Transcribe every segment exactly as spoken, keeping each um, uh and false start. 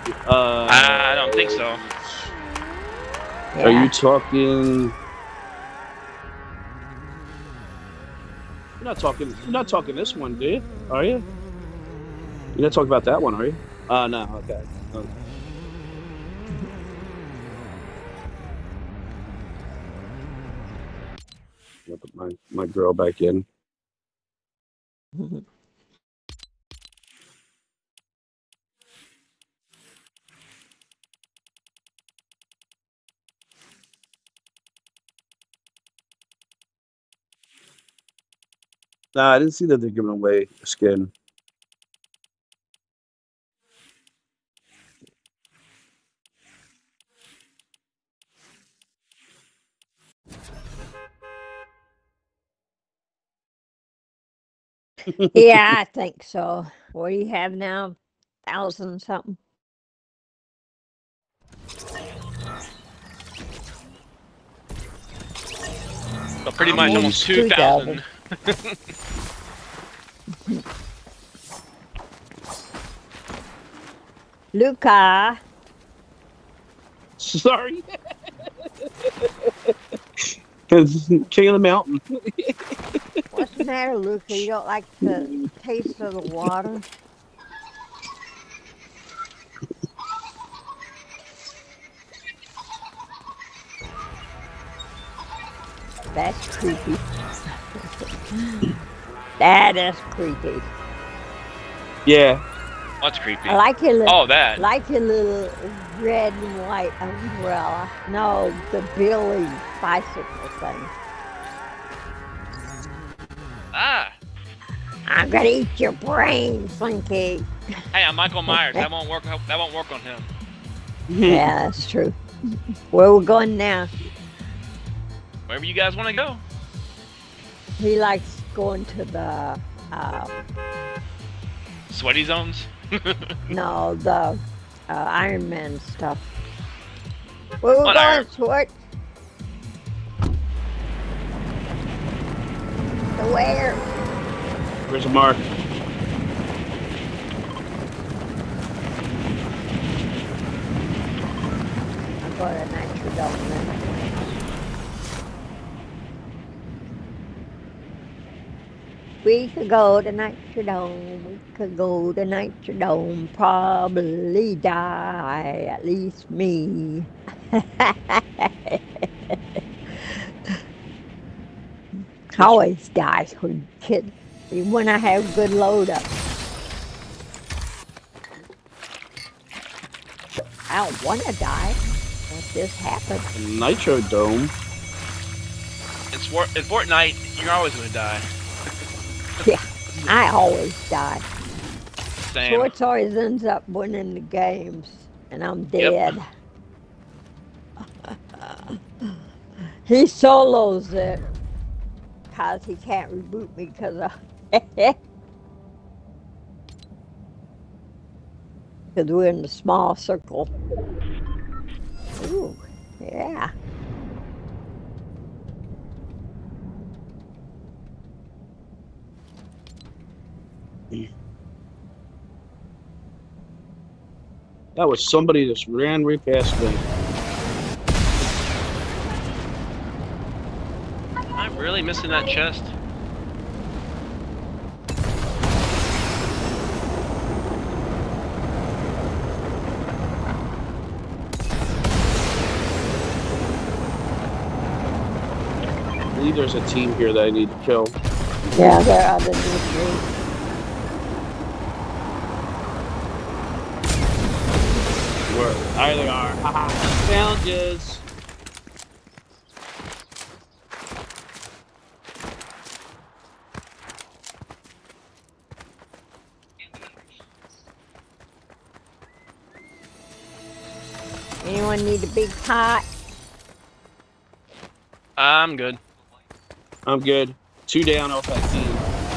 Uh, I don't think so. Yeah. Are you talking? You're not talking. You're not talking this one, do you? Are you? You're not talking about that one, are you? Uh no. Okay. No. I'll put my my girl back in. Nah, I didn't see that they're giving away a skin. Yeah, I think so. What do you have now? Thousand something? So pretty much almost two thousand. Luca. Sorry. King of the mountain. What's the matter, Luca? You don't like the taste of the water? That's creepy. That is creepy. Yeah. What's creepy? I like your little, oh, that. like your little red and white umbrella. No, the Billy bicycle thing. Ah. I'm gonna eat your brain, Slinky. Hey, I'm Michael Myers. That won't work. That won't work on him. Yeah, that's true. Where we going now? Wherever you guys want to go. He likes going to the uh, sweaty zones. No, the uh, Iron Man stuff. Where we what going, Iron? Swart? To where? Where's the mark? I'm going to Nitrodome then. We could go to Nitrodome, we could go to Nitrodome, probably die, at least me. Always die, you kid. When I have good load up. I don't want to die. Let this happen. Nitrodome? It's, in Fortnite, you're always going to die. Yeah, I always die. Same. Schwartz always ends up winning the games, and I'm dead. Yep. He solos it, because he can't reboot me because of... Because we're in the small circle. Ooh, yeah. That was somebody that ran right past me. I'm really missing that chest. I believe there's a team here that I need to kill. Yeah, there are the new three. Where? There they are. Haha. Found yous. Anyone need a big pot? I'm good. I'm good. Two down off that team.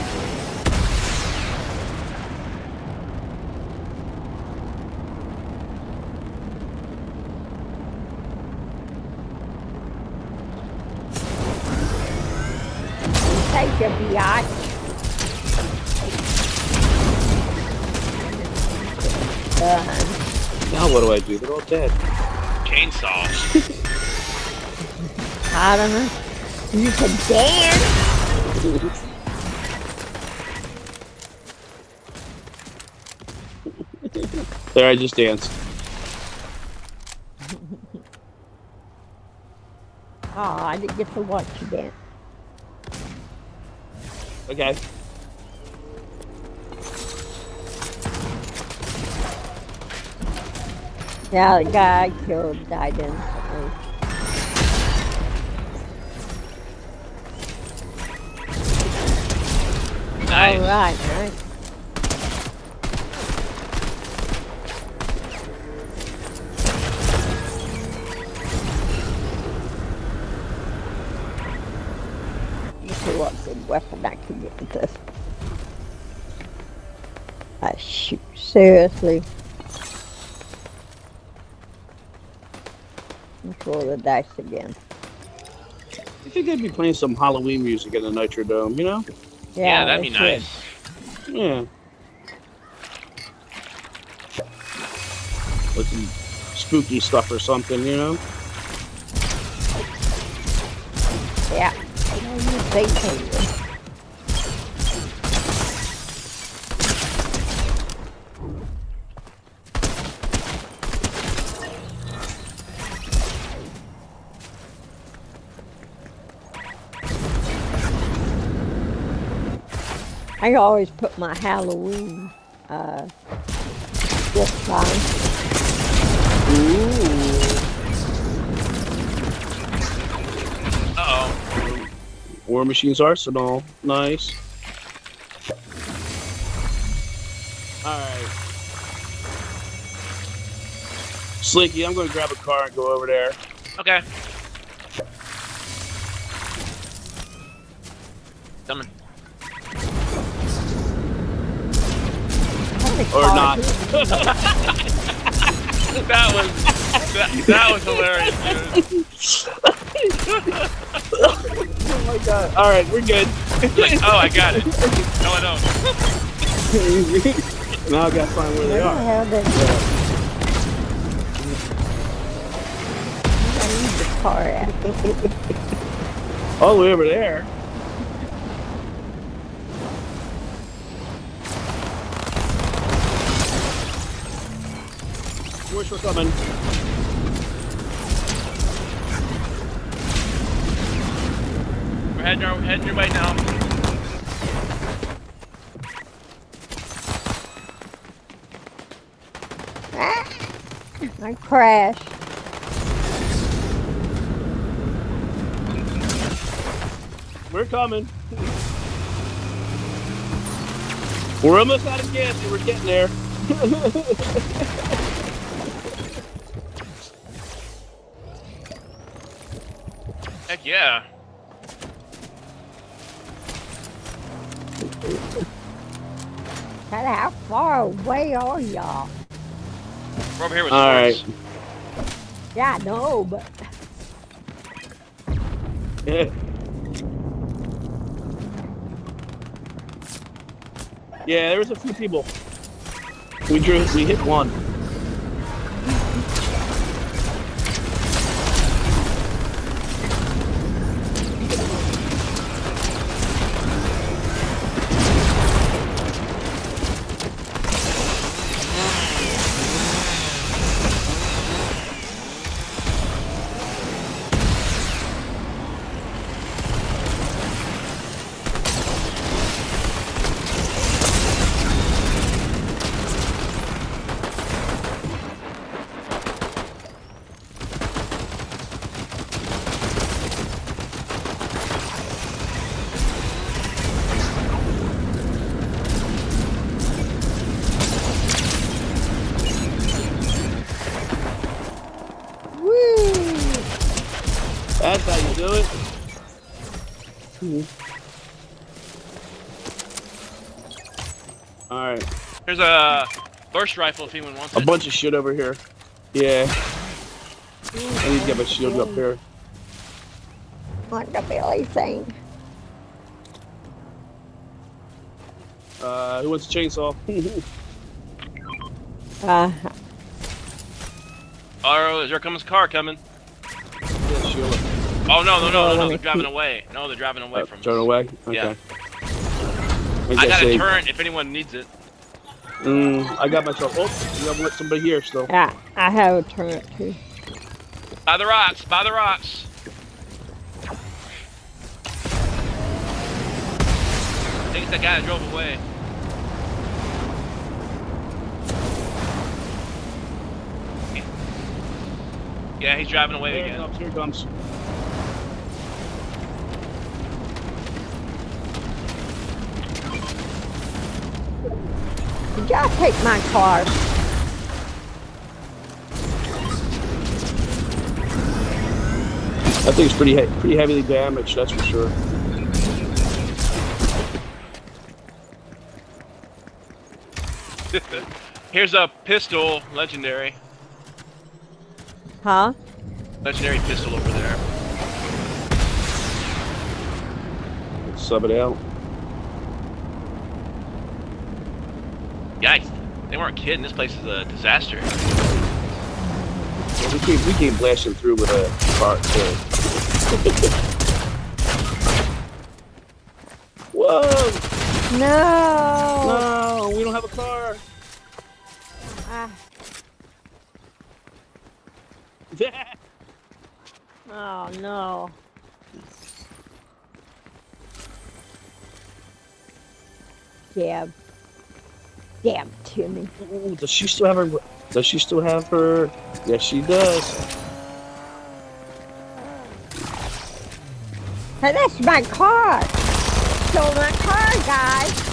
Take a biatch. Done. Now what do I do? They're all dead. Chainsaw. I don't know. You can dance. There, I just danced. Oh, I didn't get to watch you dance. Okay. Yeah, the guy I killed died instantly. Nice. All right, nice. Let's see what's the weapon I can get with this. I shoot, seriously. Let's roll the dice again. I think they'd be playing some Halloween music in the Nitro Dome, you know? Yeah, that'd they be should. nice. Yeah. With some spooky stuff or something, you know? Yeah. No, you say so. I always put my Halloween uh, gift on. Ooh. Uh-oh. War Machine's Arsenal. Nice. Alright. Slinky, I'm going to grab a car and go over there. Okay. Coming. Or not. That was that, that was hilarious, dude. Oh my god. Alright, we're good. Like, oh, I got it. No, I don't. Now I gotta find where they Where the are. hell did I need the car at? All the way over there. Wish we're coming. We're heading our heading your way now. I crashed. We're coming. We're almost out of gas and we're getting there. Heck yeah. God, how far away are y'all? We're over here with All right. swords. Yeah, I know, but Yeah. Yeah, there was a few people. We drew. We hit one. That's how you do it. All right. There's a burst rifle if anyone wants A it. bunch of shit over here. Yeah. I need to get my shield up here. what the Billy thing? Uh, who wants a chainsaw? Uh, Oh, there comes a car coming. Yeah, Sheila. Oh no, no, no, no, no! let me They're driving keep- away. No, they're driving away Uh, from turn us. away? Okay. Yeah. I, I got say, a turret if anyone needs it. Mm, I got myself. Oh, you have let somebody here still. Yeah, I have a turret too. By the rocks, by the rocks. I think it's that guy that drove away. Yeah, he's driving away Here it again. comes. Here it comes. Did y'all take my car? I think it's pretty he pretty heavily damaged. That's for sure. Here's a pistol, legendary. Huh? Legendary pistol over there. Let's sub it out. Yikes, they weren't kidding. This place is a disaster. Well, we came we came blasting through with a car too. Whoa! No. No, we don't have a car. Ah, oh no. Damn. Damn, Timmy. Ooh, does she still have her? Does she still have her? Yes, she does. Hey, that's my car. Stole my car, guys.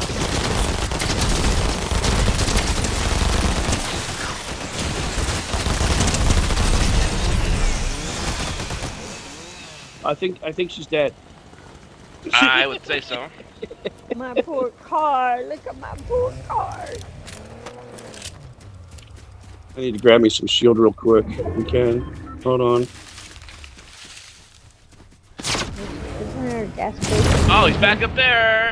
I think I think she's dead. I would say so. My poor car. Look at my poor car. I need to grab me some shield real quick. If we can. Hold on. Isn't there a gas station? Oh, he's back up there.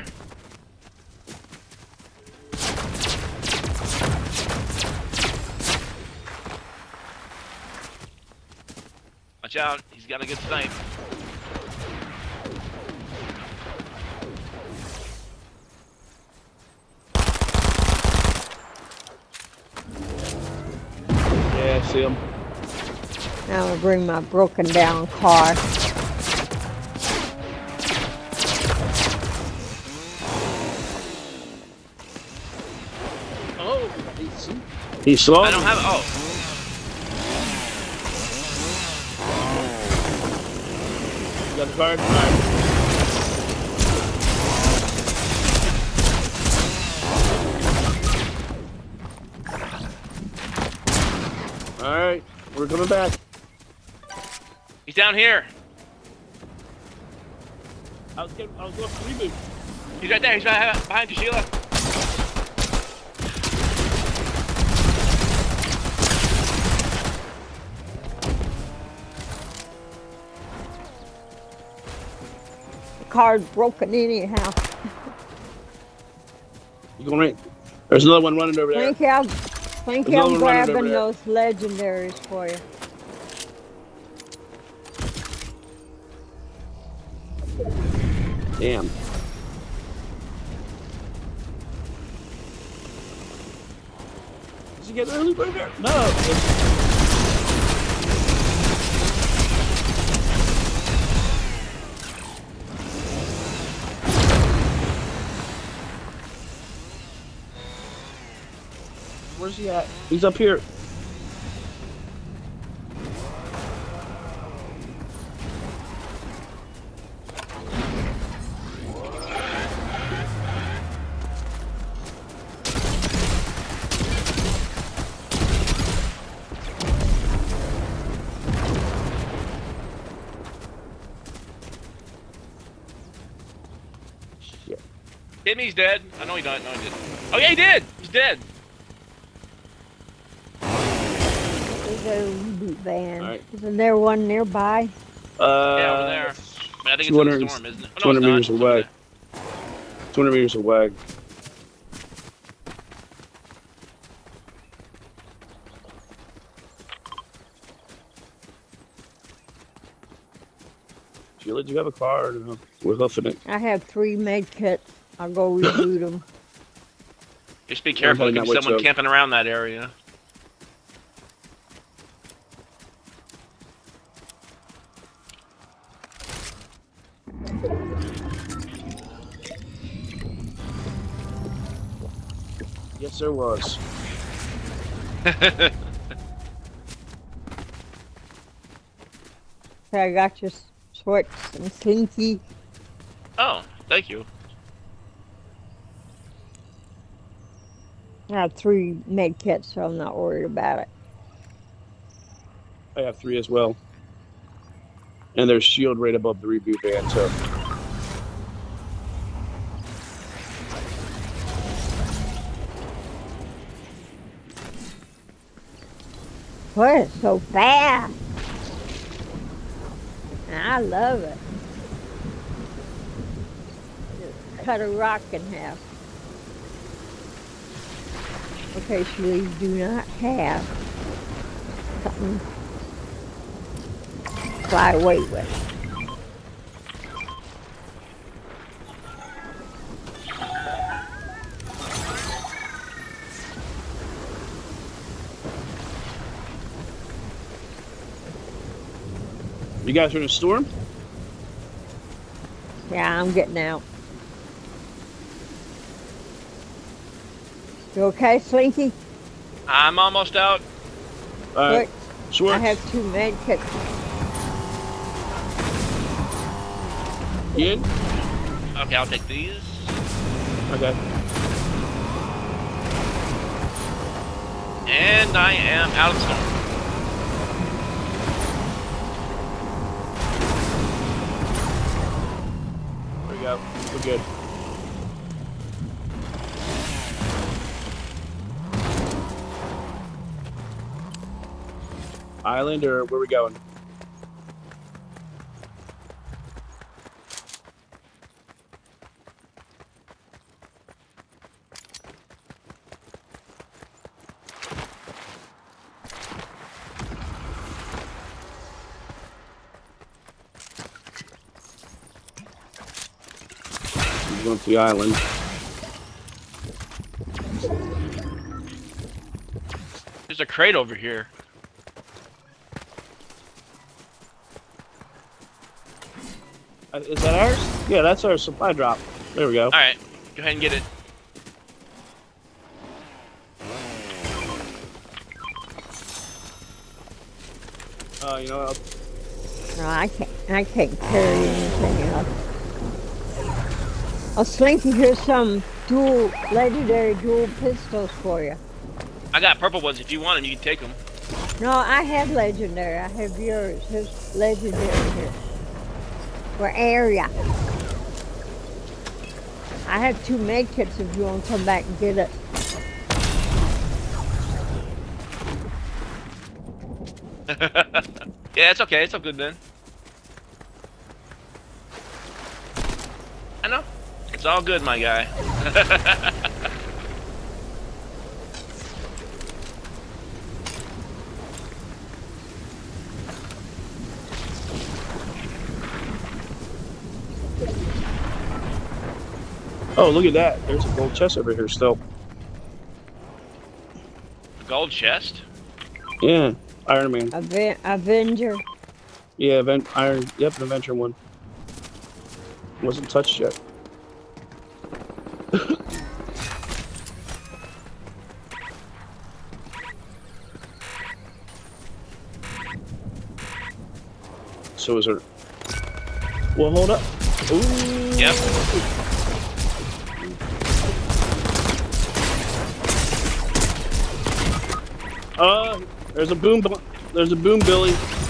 Watch out, he's got a good snipe. Yeah, I see him. Now I'm gonna bring my broken down car. Oh, he's he's slow. I don't have. Oh, You got the card? All right. All right, we're coming back. he's down here. I was getting, I was going for reboot. He's right there. He's right behind you, Sheila. The car's broken anyhow. You going right? There's another one running over there. Thank you. I'm, thank you. There's I'm another one running grabbing over those legendaries for you. Damn. Did you get early bird there? No. it's- Where's he at? He's up here. Shit. Timmy's dead. I know he died. No, he didn't. Oh yeah, he did. He's dead. There's a reboot van. All right. Isn't there one nearby? Uh, Yeah, over there. But I think it's in two hundred the storm, isn't it? Oh, two hundred no, meters it's not. away. two hundred meters away. Sheila, do you have a car? Or no? We're hoofing it. I have three med kits. I'll go reboot them. Just be careful. There could be someone camping around that area. Yes, there was. So I got your Swartz and Slinky. Oh, thank you. I have three med kits, so I'm not worried about it. I have three as well. And there's shield right above the reboot van, too. Boy, it's so fast. I love it. Just cut a rock in half. Okay, so we do not have something to fly away with. You guys are in a storm? Yeah, I'm getting out. You okay, Slinky? I'm almost out. All right. Look, Sure. I have two med kits. Ian? Okay, I'll take these. Okay. And I am out of the storm. There we go. We're good. Island, or where we going? We're going to the island. There's a crate over here. Uh, Is that ours? Yeah, that's our supply drop. There we go. Alright, go ahead and get it. Uh, you know what? No, I can't. I can't carry anything else. Oh, Slinky, here's some dual, legendary dual pistols for you. I got purple ones. If you want them, you can take them. No, I have legendary. I have yours. Here's legendary here. For area. I have two med kits if you want to come back and get it. Yeah, it's okay. It's all good then. I know. It's all good, my guy. Oh, look at that. There's a gold chest over here still. Gold chest? Yeah. Iron Man. Aven Avenger. Yeah, event Iron. Yep, the Avenger one. Wasn't touched yet. So is there? Well, hold up. Ooh. Yep. Uh, there's a boom. There's a boom, Billy.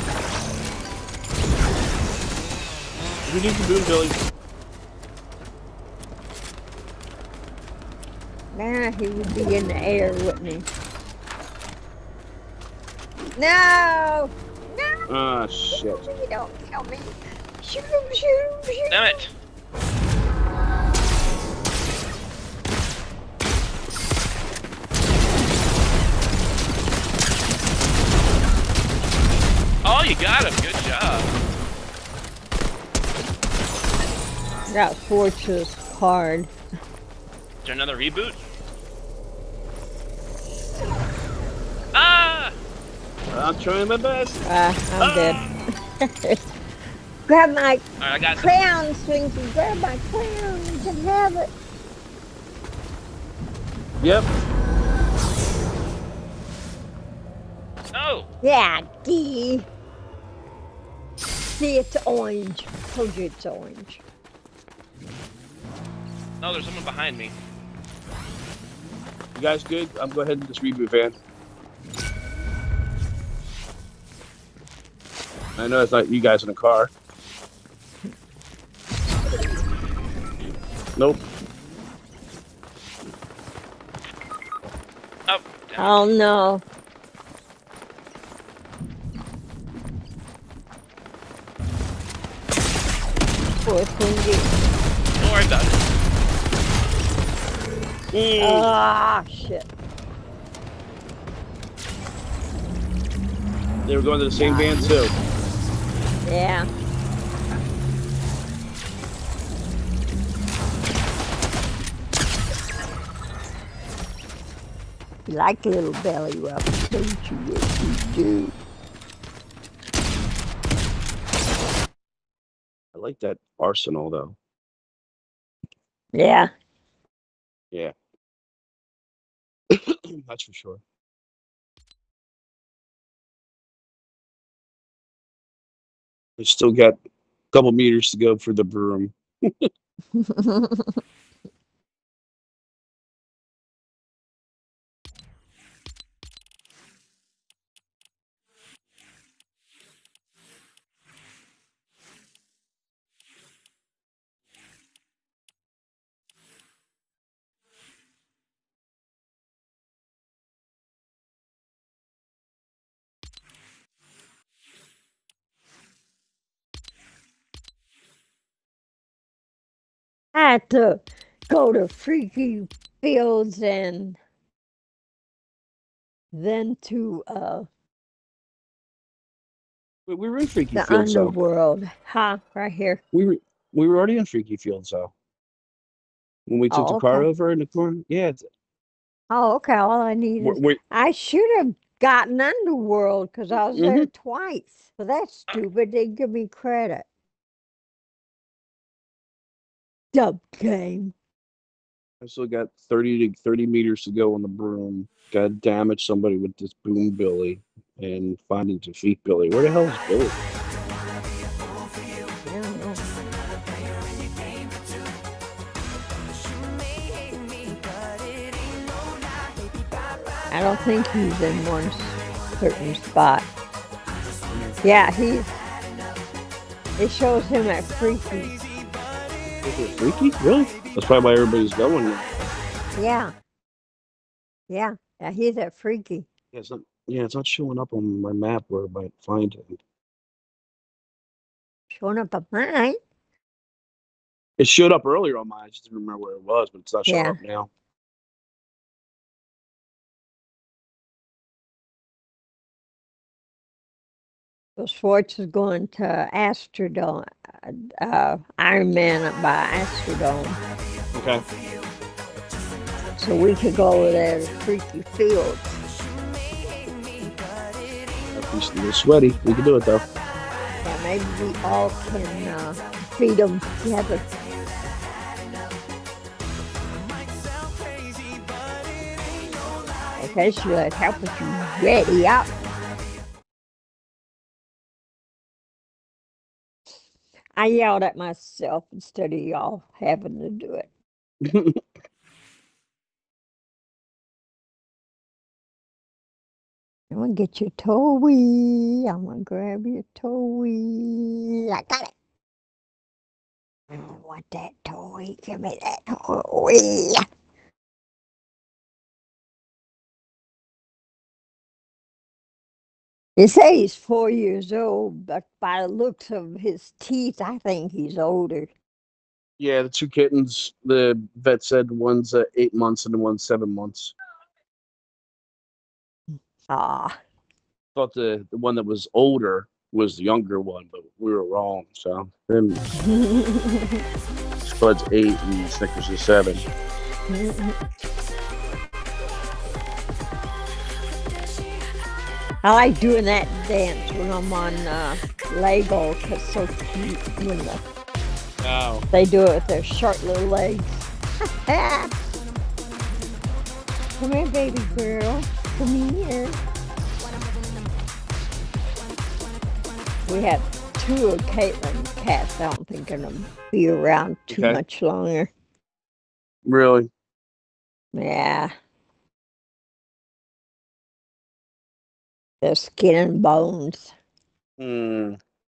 Who needs a boom, Billy? Nah, he would be in the air, wouldn't he? No! No! Ah, shit. Please don't kill me. Shoot him, shoot him, shoot him. Damn it. Oh, you got him. Good job. Got Schwartz's card. Is there another reboot? Ah! I'm trying my best. Uh, I'm Ah! dead. Grab my Alright, I got some. crown, Swinky. Grab my crown. You can have it. Yep. No! Yeah, D. See, it's orange. Told you it's orange. No, there's someone behind me. You guys good? I'm going ahead and just reboot van. I know it's not you guys in the car. Nope. Oh, damn. Oh no. Poor Swinky. Don't worry about it. Mm. Ah, shit. They were going to the same van too. Yeah. You like little belly rubs, don't you? Yes, you do. I like that arsenal though. Yeah. Yeah. That's for sure. We still got a couple meters to go for the broom. I had to go to Freaky Fields and then to uh We, we were in Freaky the Fields though. underworld. Huh, right here. We were we were already in Freaky Fields though. When we took Oh, the car okay. over in the corner. Yeah. It's, Oh, okay. All I need we're, is we're, I should have gotten Underworld because I was there Mhm. twice. But that's stupid. They give me credit. Dub game. I still got thirty to thirty meters to go on the broom. Got to damage somebody with this boom Billy and find and defeat Billy. Where the hell is Billy? I don't know. I don't think he's in one certain spot. Yeah, he's. It shows him at Freaky. Is it Freaky? Really? That's probably why everybody's going there. Yeah. Yeah. Yeah, he's at Freaky. Yeah, it's not, yeah, it's not showing up on my map where I might find it. Showing up at mine. It showed up earlier on mine. I just didn't remember where it was, but it's not showing Yeah. up now. So Schwartz is going to Astrodome, uh, Iron Man by Astrodome. Okay. So we could go over there to Freaky Fields. He's a little sweaty. We can do it though. Yeah, maybe we all can uh, feed them together. Okay, so let's help us ready up. I yelled at myself instead of y'all having to do it. I'm gonna get your toy. I'm gonna grab your toy. I got it. I want that toy. Give me that toy. They say he's four years old, but by the looks of his teeth, I think he's older. Yeah, the two kittens, the vet said one's uh, eight months and one's seven months. Ah. Thought the, the one that was older was the younger one, but we were wrong. So then Bud's eight and Snickers is seven. I like doing that dance when I'm on uh, Lego because it's so cute when the, Oh. they do it with their short little legs. Come here, baby girl. Come here. We have two of Caitlin's cats. I don't think they're going to be around too Okay. much longer. Really? Yeah. They're skin and bones. Hmm.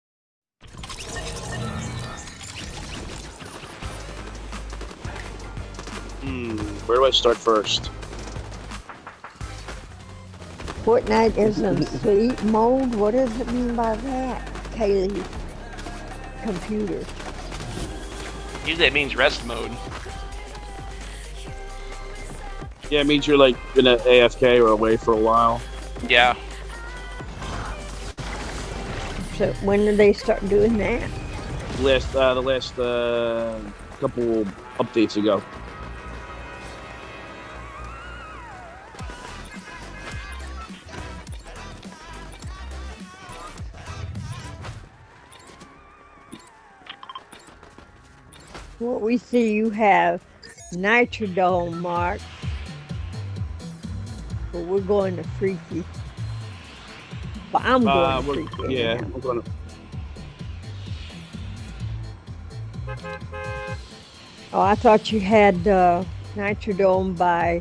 Hmm. Where do I start first? Fortnite is in sleep mode. What does it mean by that? Kaylee. Computer. Usually it means rest mode. Yeah, it means you're like in a A F K or away for a while. Yeah. So when did they start doing that? Last, uh, the last uh, couple updates ago. What we see, you have Nitrodome, Mark. But we're going to Freaky. But I'm going Uh, to we're- Freaky. yeah, anyhow. we're gonna. Oh, I thought you had uh, Nitrodome by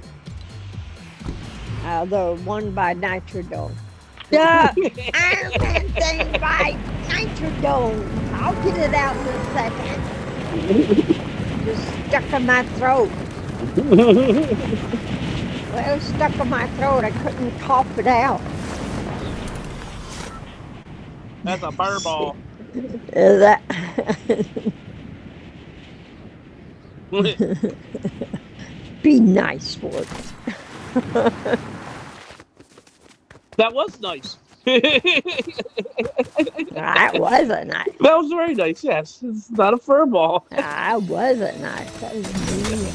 uh, the one by Nitrodome. Yeah, Iron Man thing by Nitrodome. I'll get it out in a second. Just stuck in my throat. Well, it was stuck in my throat. I couldn't cough it out. That's a fireball. Is that? Be nice, sport. That was nice. That wasn't nice. That was very nice, yes. It's not a fur ball. I wasn't nice. That was mean.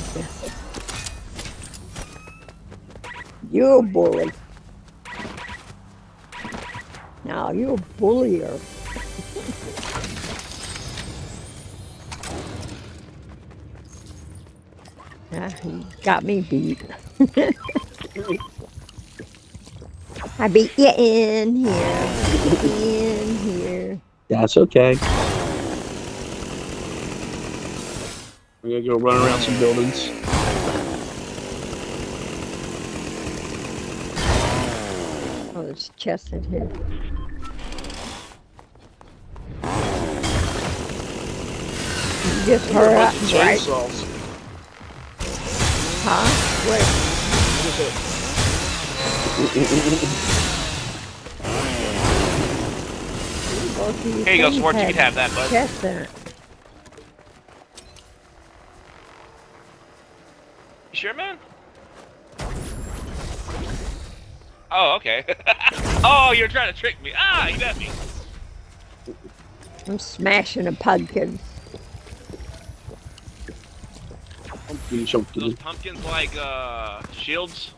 You're a bully. No, you're a bullier. Ah, you got me beat. I beat you in here. In here. That's okay. We're gonna go run around some buildings. Oh, there's a chest in here. You just hurry up, Bunch of right? chainsaws. Huh? Wait. Here you go, Swartz. You can have that, bud. Chest in it. You sure, man? Oh, okay. Oh, you're trying to trick me. Ah, you got me. I'm smashing a pumpkin. Pumpkin, pumpkin. Those pumpkins like uh shields.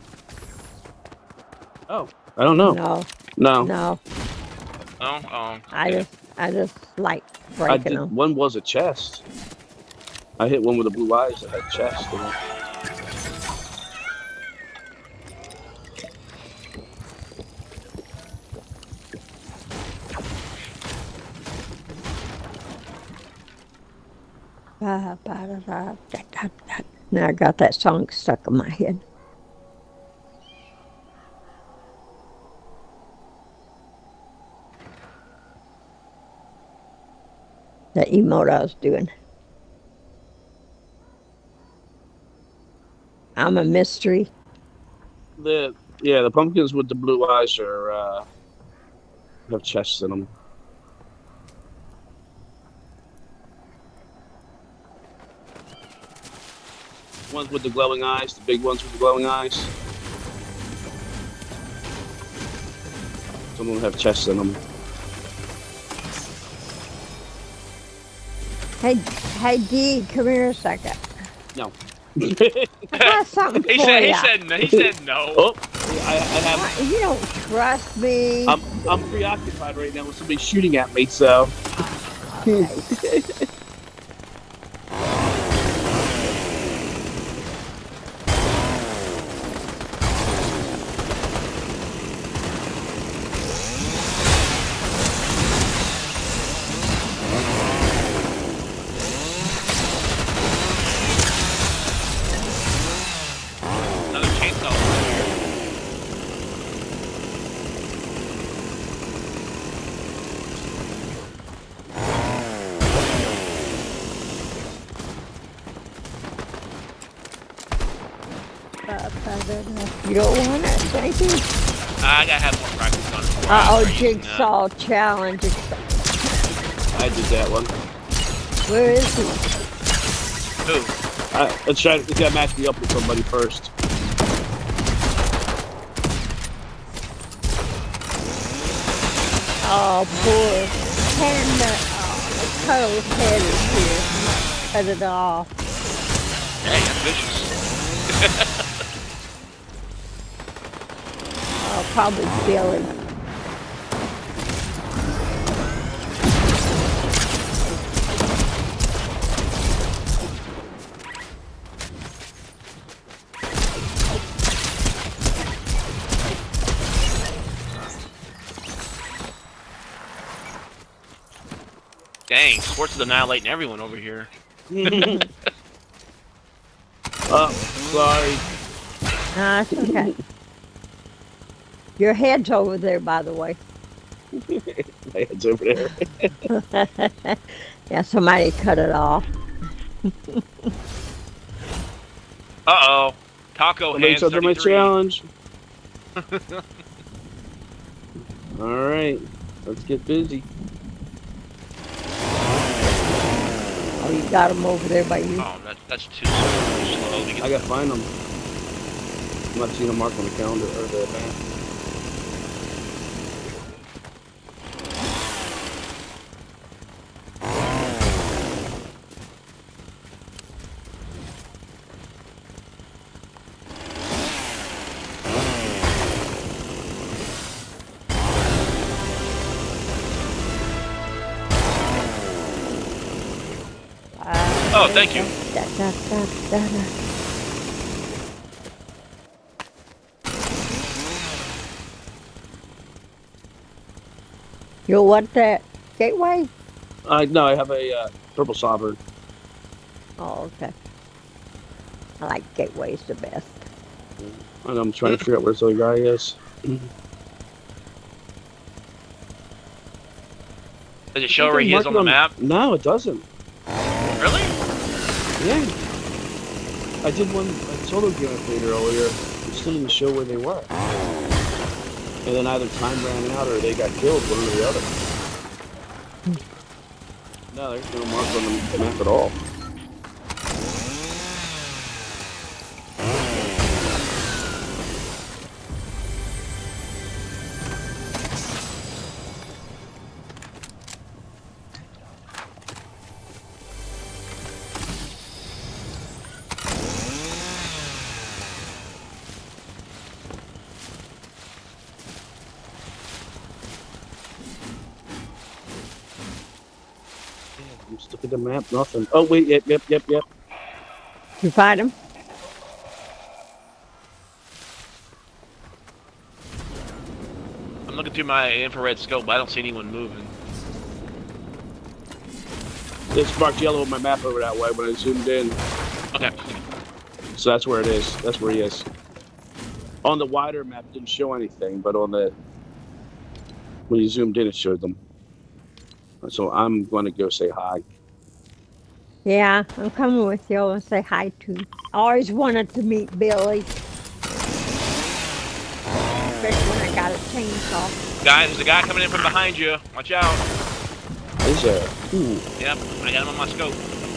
Oh, I don't know. No, No, no. Oh, oh. I okay. just, I just like I breaking did. them. One was a chest. I hit one with the blue eyes that had chest in it. Ba, ba, da, da, da, da, da. Now I got that song stuck in my head. The emote I was doing. I'm a mystery. The yeah, the pumpkins with the blue eyes are uh, have chests in them. Ones with the glowing eyes, the big ones with the glowing eyes. Some of them have chests in them. Hey, hey, D, come here a second. No. I got something He for said. He ya. said. No. He said no. Oh, I, I have. What? You don't trust me. I'm I'm preoccupied right now with somebody shooting at me. So. Another chainsaw. You don't want it, thank you. I gotta have more practice on it. Uh oh, Using, jigsaw challenge. I did that one. Where is he? Who? I, let's try. Let's gotta match me up with somebody first. Oh, poor Panda. Oh, the Cuddle's head is here. Cut it off. Dang, that's vicious. Oh, probably Billy. Dang, sports is annihilating everyone over here. Oh, sorry. Nah, it's okay. Your head's over there, by the way. My head's over there. Yeah, somebody cut it off. Uh-oh. Taco Somebody hands under my thirty-three. challenge. All right, let's get busy. Oh, you got him over there by you. Oh, that, that's too slow to get. I gotta find them. I'm not seeing a mark on the calendar or the map. Oh, thank you. Da, da, da, da, da. You want that gateway? Uh, no, I have a uh, purple sovereign. Oh, okay. I like gateways the best. And I'm trying to figure out where this other guy is. Does it show where he is on the map? No, it doesn't. Really? Yeah. I did one a solo game I played earlier. It still didn't show where they were. And then either time ran out or they got killed, one or the other. No, there's no mark on the map at all. I'm just looking at the map, nothing. Oh, wait, yep, yep, yep, yep. You find him? I'm looking through my infrared scope, but I don't see anyone moving. It's marked yellow on my map over that way when I zoomed in. Okay. So that's where it is. That's where he is. On the wider map, it didn't show anything, but on the... when you zoomed in, it showed them. So I'm going to go say hi. Yeah, I'm coming with you and say hi to. I always wanted to meet Billy. Especially when I got a chainsaw. Guy, there's a guy coming in from behind you. Watch out. Is there? Ooh. Yep, I got him on my scope.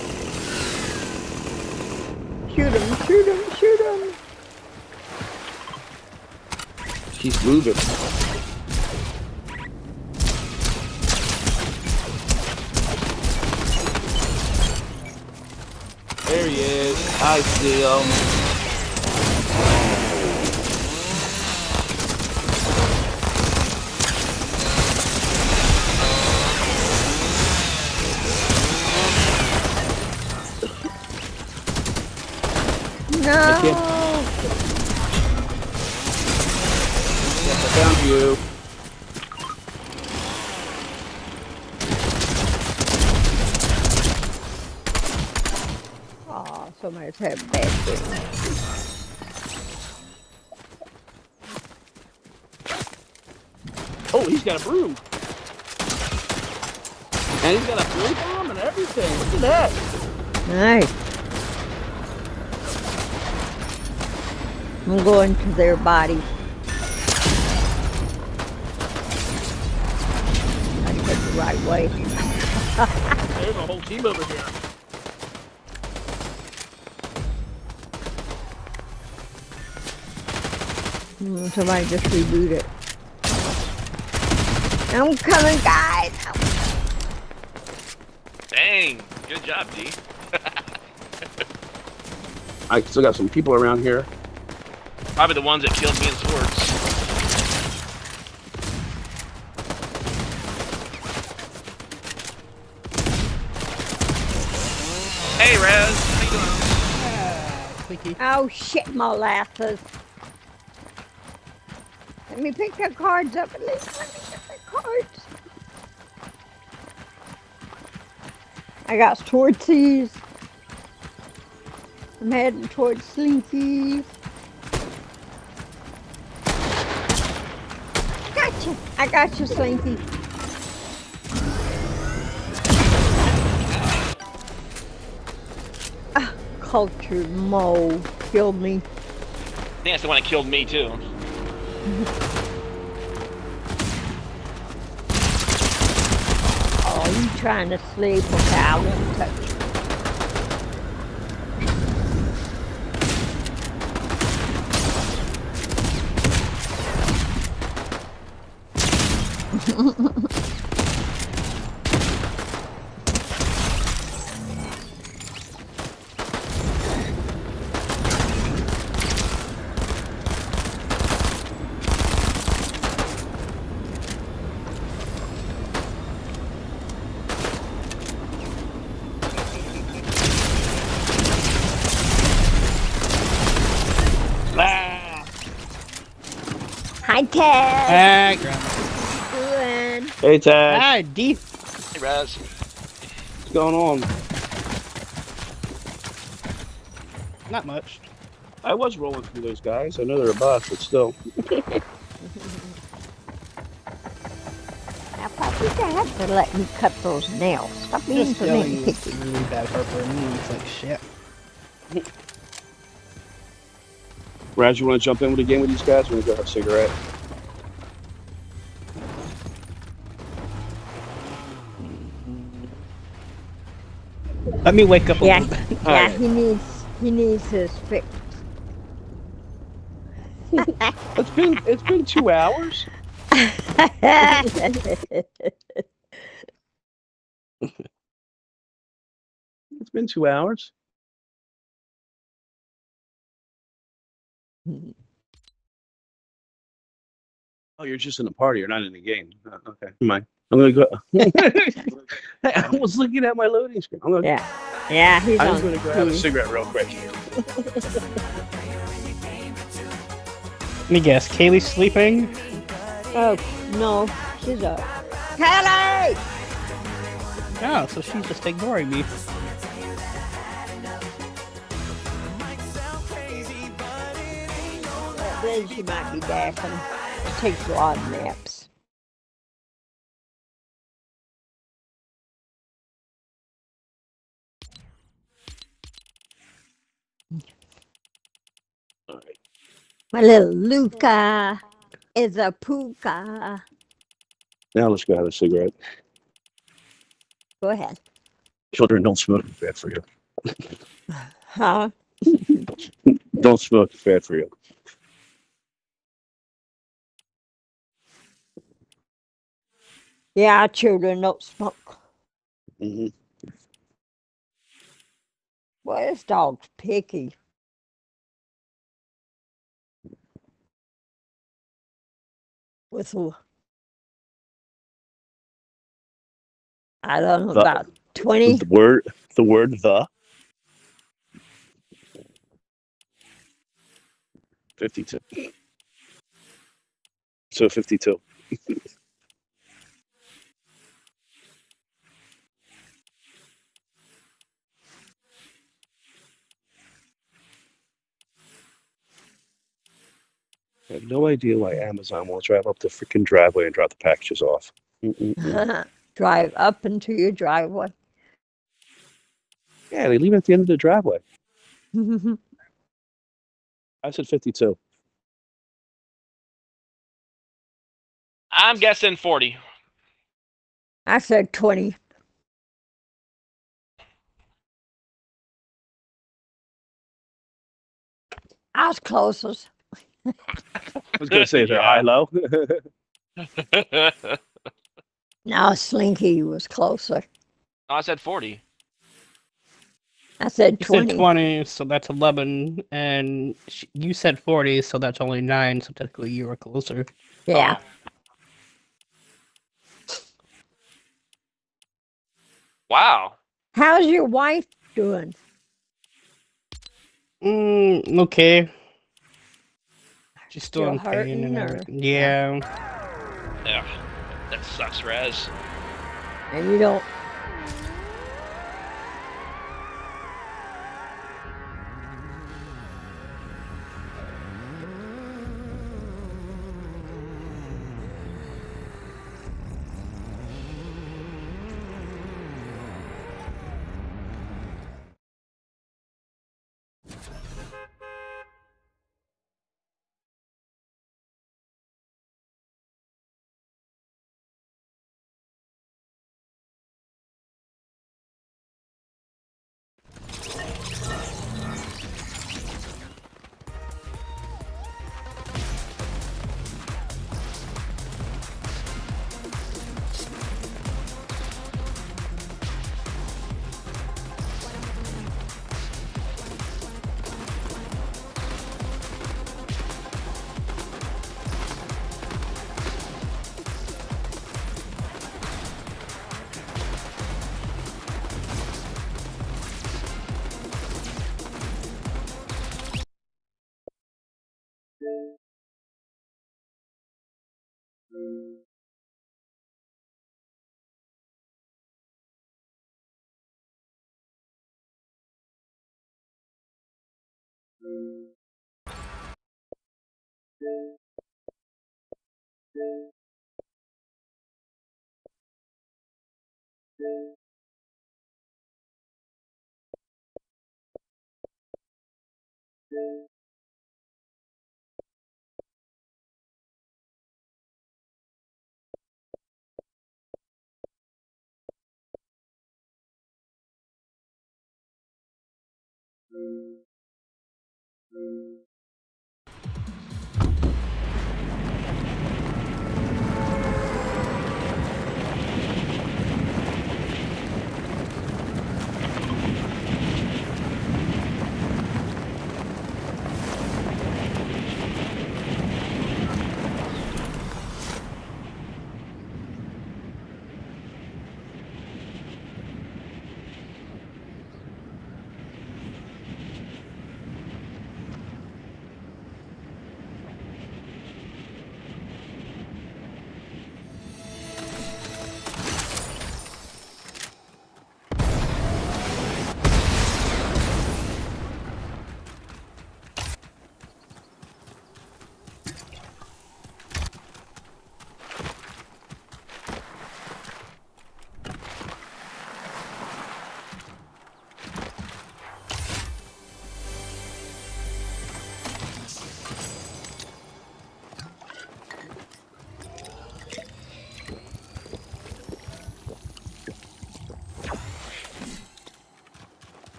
Shoot him, shoot him, shoot him. He's moving. I see him. No. Yes, I found you. Oh, somebody's had a bad dream. Oh, he's got a broom. And he's got a broom bomb and everything. Look at that. Nice. I'm going to their bodies. I took the right way. There's a whole team over here. Hmm, somebody just reboot it. I'm coming, guys. Dang, good job, D. I still got some people around here. Probably the ones that killed me in swords. Hey, Raz, how you doing? Oh shit, molasses. Let me pick the cards up at least. Let me get the cards. I got Tortsies. I'm heading towards Slinky. Gotcha. I got you, Slinky. Ah, cultured mole killed me. I think that's the one that killed me, too. Oh, you trying to sleep? Okay, I won't touch you. Ah! Hi, Ted. Hi, Grandma. Doing? Hey, Tad. Hi, D. Hey, Raz. What's going on? Not much. I was rolling through those guys. I know they're a boss, but still. Now, Pop, you gonna have to let me cut those nails. Stop being Just so yelling picky. really bad Harper and me. It's like shit. Raz, you want to jump in with a game with these guys? We're going to go have a cigarette. Let me wake up a Yeah, little bit. yeah, Alright. he needs he needs his fix. It's been it's been two hours. It's been two hours. Oh, you're just in the party. You're not in the game. Uh, okay, mind. I'm gonna go. I was looking at my loading screen. I'm gonna. Yeah, yeah, he's I'm on. gonna go have a T V. cigarette real quick. Let me guess. Kaylee's sleeping. Oh no, she's up. Kelly! Oh, so she's just ignoring me. Then she might be dashing. She takes a lot of naps. All right. My little Luca is a puka. Now let's go have a cigarette. Go ahead. Children, don't smoke. It's bad for you. Huh? Don't smoke. It's bad for you. Yeah, children don't smoke. Mm-hmm. Well, this dog's picky. With a, I don't know, The- about twenty. The word, the word the. fifty-two. So fifty-two. I have no idea why Amazon won't drive up the freaking driveway and drop the packages off. Mm-mm-mm. Drive up into your driveway. Yeah, they leave it at the end of the driveway. I said fifty-two. I'm guessing forty. I said twenty. I was closest. I was going to say, they're Yeah. high-low. No, Slinky was closer. I said forty. I said You twenty. said twenty, so that's eleven, and sh- you said forty, so that's only nine, so technically you were closer. Yeah. Oh. Wow. How's your wife doing? Mm, okay. She's still, Still in pain hurting, and or- everything. Yeah. Yeah. That sucks, Raz. And you don't